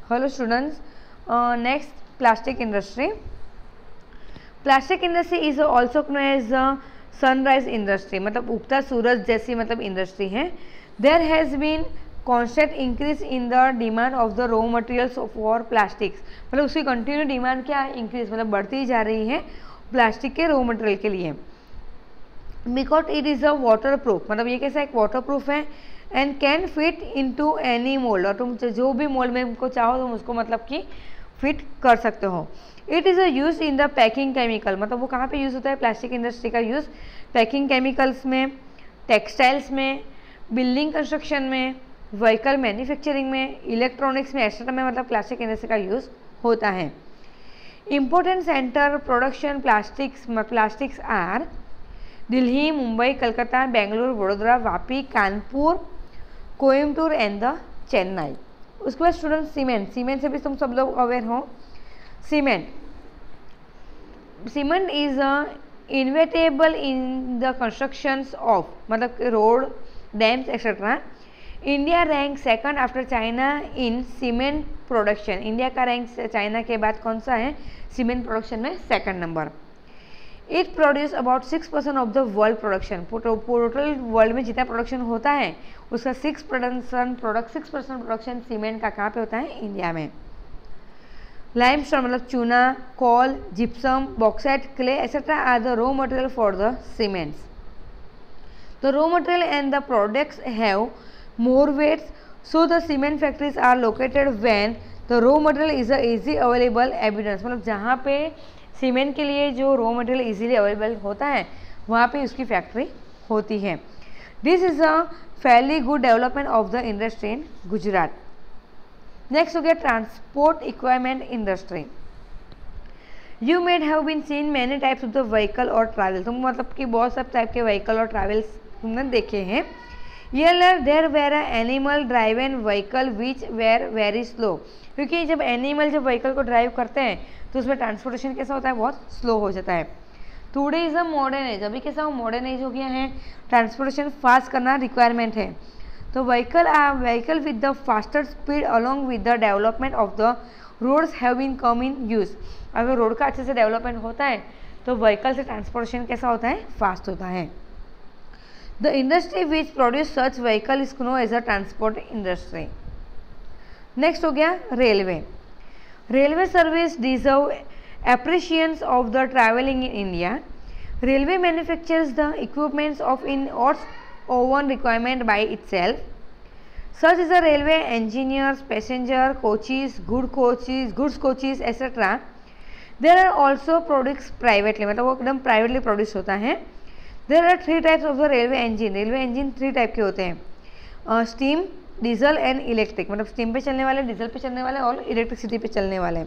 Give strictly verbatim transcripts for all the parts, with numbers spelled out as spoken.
Hello students, next plastic industry. Plastic industry is also known as sunrise industry, मतलब उगता सूरज जैसी मतलब इंडस्ट्री है. There has been constant increase in the demand of the raw materials for plastics, मतलब उसकी continue demand क्या है, इंक्रीज मतलब बढ़ती जा रही है प्लास्टिक के रॉ मटेरियल के लिए. Because it is a water proof, मतलब ये कैसा एक वाटर प्रूफ है. And can fit into any mould, और तुम जो भी मोल्ड में उनको चाहो तुम उसको मतलब कि फिट कर सकते हो. It is a use in the packing chemical, मतलब वो कहाँ पे यूज़ होता है, प्लास्टिक इंडस्ट्री का यूज़ पैकिंग केमिकल्स में, टेक्सटाइल्स में, बिल्डिंग कंस्ट्रक्शन में, व्हीकल मैन्युफैक्चरिंग में, इलेक्ट्रॉनिक्स में, एक्सेट्रा में, मतलब प्लास्टिक इंडस्ट्री का यूज़ होता है. Important centre production plastics plastics are Delhi, Mumbai, Calcutta, Bengaluru, Vadodara, Vapi, Kanpur, Coimbatore and the Chennai. उसके बाद स्टूडेंट सीमेंट, सीमेंट से भी तुम सब लोग अवेयर हो. Cement cement is inevitable in the constructions of, मतलब road, dams etcetera. India rank second after China in cement production, India का रैंक चाइना के बाद कौन सा है, सीमेंट प्रोडक्शन में second number. It produce about six percent of the world production, total world में जितना प्रोडक्शन होता है उसका six production product six percent production cement का कहाँ पे होता है, इंडिया में. लाइमस्टोन मतलब चूना, coal, gypsum, bauxite, clay etcetera are the raw material for the cements. The raw material and the products have more weights, so the cement factories are located when the raw material is a easy available abundance, मतलब जहाँ पे cement के लिए जो raw material easily available होता है वहाँ पे उसकी फैक्ट्री होती है. This is a fairly good development of the industry in Gujarat. Next हो गया transport equipment industry. You made have been seen many types of the vehicle और ट्रैवल, तुम मतलब कि बहुत सब टाइप के व्हीकल और ट्रैवल्स तुमने देखे हैं. Earlier there were animal driven vehicle which were very slow, क्योंकि जब एनिमल जब व्हीकल को ड्राइव करते हैं तो उसमें ट्रांसपोर्टेशन कैसा होता है, बहुत स्लो हो जाता है. Today is a modern age, अभी कैसा मॉडर्न एज हो गया है, ट्रांसपोर्टेशन फास्ट करना रिक्वायरमेंट है. तो vehicle are vehicle with the faster speed along with the development of the roads have been come in use. अगर रोड का अच्छे से डेवलपमेंट होता है तो व्हीकल से ट्रांसपोर्टेशन कैसा होता है, फास्ट होता है. The industry which produce such vehicle is known as a transport industry. Next हो गया railway. Railway service deserve appreciation of the traveling in India. Railway manufactures the equipments of in its own requirement by itself. Such as a railway engineers, passenger coaches, good coaches, goods coaches, et cetera. There are also products privately, मतलब वो एकदम privately produce होता है. There are three types of the railway engine. Railway engine three type के होते हैं, steam, diesel and electric, मतलब steam पे चलने वाले, डीजल पे चलने वाले और इलेक्ट्रिसिटी पे चलने वाले.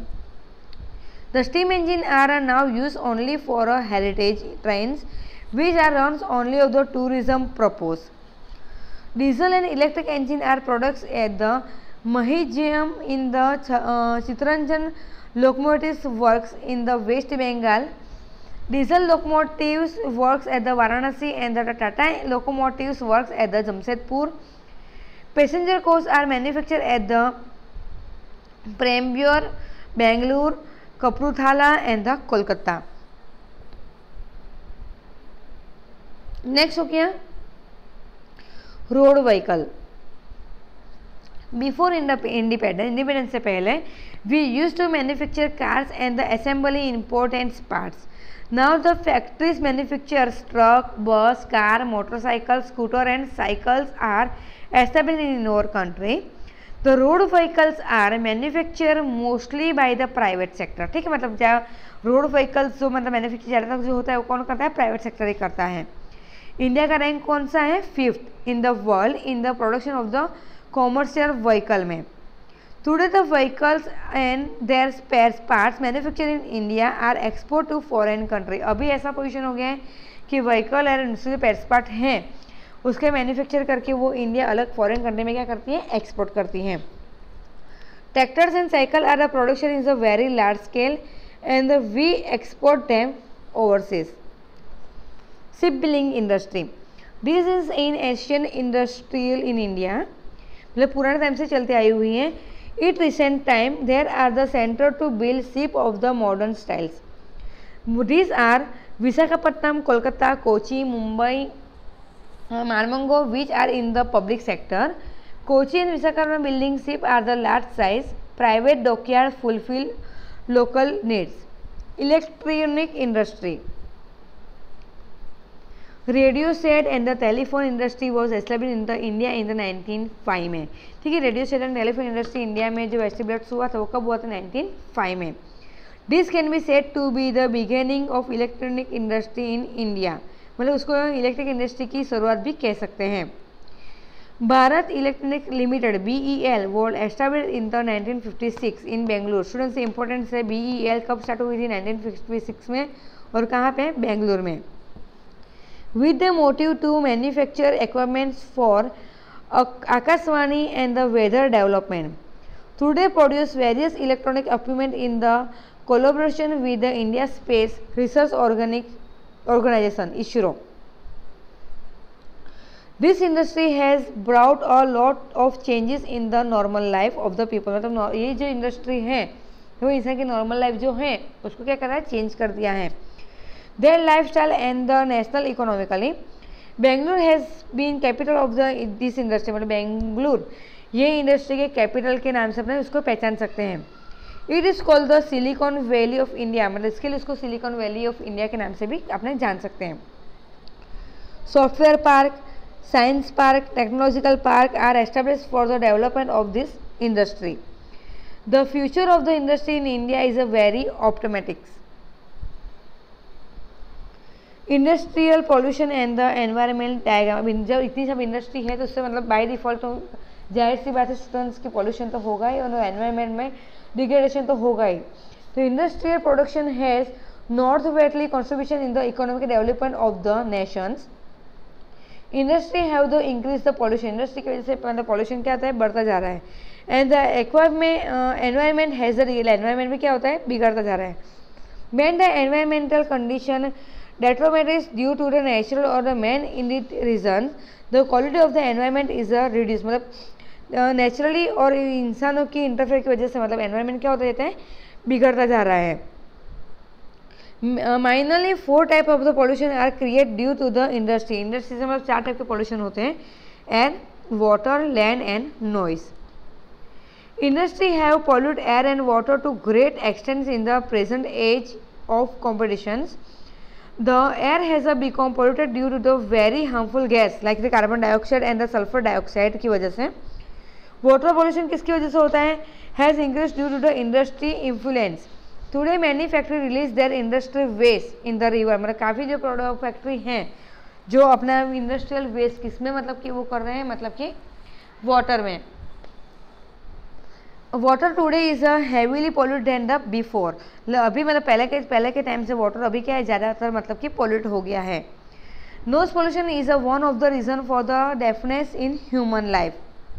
The steam engine are are now use only for a heritage trains which are runs only of the tourism purpose. Diesel and electric engine are products at the museum in the Chittaranjan locomotives works in the West Bengal. Diesel locomotives works at the Varanasi and the Tata locomotives works at the Jamshedpur. Passenger coaches are manufactured at the Prembur, Bangalore, Kapurthala and the Kolkata. Next हो गया road vehicle. Before independence independence से पहले we use to manufacture cars and the assembly important parts. Now the factories manufacture truck, bus, car, motorcycle, scooter and cycles are established in our country. The road vehicles are manufactured mostly by the private sector. ठीक है, मतलब जहाँ road vehicles जो मतलब manufacture ज़्यादातर जो होता है वो कौन करता है, प्राइवेट सेक्टर ही करता है. इंडिया का रैंक कौन सा है, fifth in the world in the production of the commercial vehicle में. Today the vehicles and their spare parts manufactured in India are export to foreign country. अभी ऐसा पोजीशन हो गया है कि व्हीकल और दूसरे स्पेयर पार्ट हैं उसके मैन्युफैक्चर करके वो इंडिया अलग फॉरेन कंट्री में क्या करती है, एक्सपोर्ट करती हैं. Tractors and cycle are the production is a very large scale and we export them overseas. Ship building industry. This is in Asian industrial in India, मतलब पुराने टाइम से चलती आई हुई है. At recent time, there are the center to build ship of the modern styles. These are Visakhapatnam, Kolkata, Kochi, Mumbai, uh, Marmango, which are in the public sector. Kochi and Visakhapatnam building ship are the large size. Private dockyard fulfill local needs. Electronic industry. Radio set and the telephone industry was establish in the India in the nineteen o five में. ठीक है, radio set and telephone industry India में जो establish हुआ था वो कब हुआ था? नाइनटीन ओ फाइव में. This can be said to be the beginning of electronic industry in India. मतलब उसको इलेक्ट्रिक इंडस्ट्री की शुरुआत भी कह सकते हैं. Bharat electronic limited B E L was establish in the nineteen fifty six in Bengaluru. Students से इंपॉर्टेंट है, बी ई एल कब स्टार्ट हुई थी? नाइनटीन फिफ्टी सिक्स में. और कहाँ पे? बेंगलुरु में. With the motive to manufacture equipments for Akashvani and the weather development. Today produce various electronic equipment in the collaboration with the India Space Research Organic Organization (ISRO). This industry has brought a lot of changes in the normal life of the people. मतलब ये जो industry है वो इंसान की normal life जो है उसको क्या कर रहा है? चेंज कर दिया है. Their lifestyle and the national economically. Bangalore has been capital of the this industry. मतलब बेंगलुरु ये इंडस्ट्री के कैपिटल के नाम से अपने उसको पहचान सकते हैं. It is called the silicon valley of India. मतलब इसके लिए उसको सिलिकॉन वैली ऑफ इंडिया के नाम से भी अपने जान सकते हैं. Software park, science park, technological park are establish for the development of this industry. The future of the industry in India is a very optimistic. Industrial pollution and the environment diagram. जब इतनी सब industry है तो उससे मतलब by default तो जाहिर सी बात है स्टूडेंट्स की पॉल्यूशन तो होगा ही और एनवायरमेंट में डिग्रेडेशन तो होगा ही. तो industrial production has noteworthy contribution in the economic development of the nations. Industry have the increase the pollution. Industry की वजह से मतलब पॉल्यूशन क्या होता है? बढ़ता जा रहा है. एंड द एक्वायर में environment has the real environment में क्या होता है? बिगड़ता जा रहा है. Main the environmental condition detriment is due to the natural or the man in it reason. The quality of the environment is a reduced. मतलब नेचुरली uh, और इंसानों की इंटरफेयर की वजह से मतलब एनवायरमेंट क्या होता रहता है? बिगड़ता जा रहा है. Minorly four type of the pollution are create due to the industry. Industry से मतलब चार टाइप के पॉल्यूशन होते हैं: air, water, land and noise. Industry have pollute air and water to great extent in the present age of competitions. The air has become polluted due to the very harmful gas like the carbon dioxide and the sulfur dioxide की वजह से. Water pollution किसकी वजह से होता है? Has increased due to the industry influence. Today many factory release their industrial waste in the river. मतलब काफ़ी जो प्रोडक्ट फैक्ट्री हैं जो अपना इंडस्ट्रियल वेस्ट किस में मतलब कि वो कर रहे हैं? मतलब कि वाटर में. Water today is a heavily pollute then the before. अभी मतलब पहले के पहले के टाइम से वाटर अभी क्या है? ज़्यादातर मतलब कि पॉल्यूट हो गया है. Noise pollution is a one of the reason for the deafness in human life.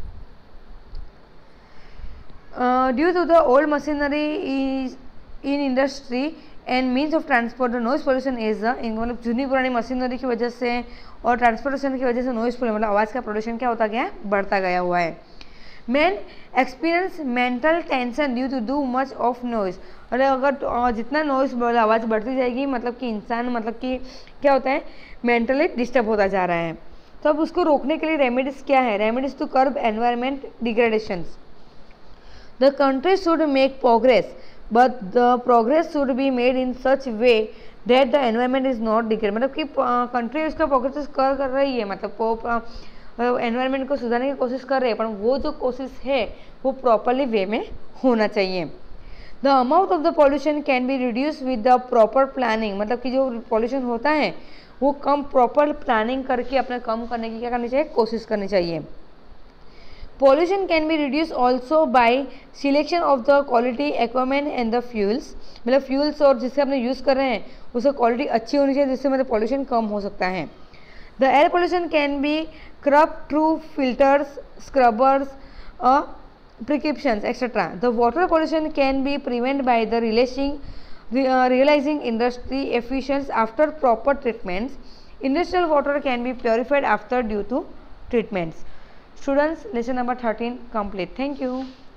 Due to the old machinery is in industry and means of transport the noise pollution is the मतलब जूनी पुरानी machinery की वजह से और transportation की वजह से नॉइज पॉल्यूशन मतलब आवाज़ का प्रदूषण क्या होता गया? बढ़ता गया हुआ है. Man experience mental tension due to too much of noise. और अगर जितना नॉइज आवाज़ बढ़ती जाएगी मतलब कि इंसान मतलब कि क्या होता है? मेंटली डिस्टर्ब होता जा रहा है. तो अब उसको रोकने के लिए रेमेडीज क्या है? Remedies to curb environment degradations. The country should make progress but the progress should be made in such way that the environment is not degrade. मतलब कि कंट्री उसका प्रोग्रेस कर कर रही है मतलब एनवायरनमेंट को सुधारने की कोशिश कर रहे हैं पर वो जो कोशिश है वो प्रॉपरली वे में होना चाहिए. The amount of the pollution can be reduce with the proper planning. मतलब कि जो पॉल्यूशन होता है वो कम प्रॉपर प्लानिंग करके अपने कम करने की क्या करनी चाहिए? कोशिश करनी चाहिए. Pollution can be reduce also by selection of the quality equipment and the fuels. मतलब फ्यूल्स और जिससे अपने यूज़ कर रहे हैं उसकी क्वालिटी अच्छी होनी चाहिए जिससे मतलब पॉल्यूशन कम हो सकता है. The air pollution can be curb through filters, scrubbers, uh, prescriptions, et cetera. The water pollution can be prevented by the realizing, uh, realizing industry efficiency after proper treatments. Industrial water can be purified after due to treatments. Students, lesson number thirteen complete. Thank you.